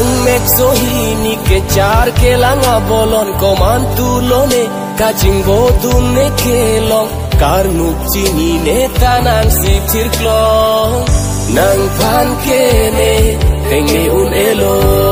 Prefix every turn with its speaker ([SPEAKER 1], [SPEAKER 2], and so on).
[SPEAKER 1] nang mek sohini ke char ke langa bolon koman tulone kaching bodune kelong karnup chini ne tanang siptir klong nang pan kene tenge un elo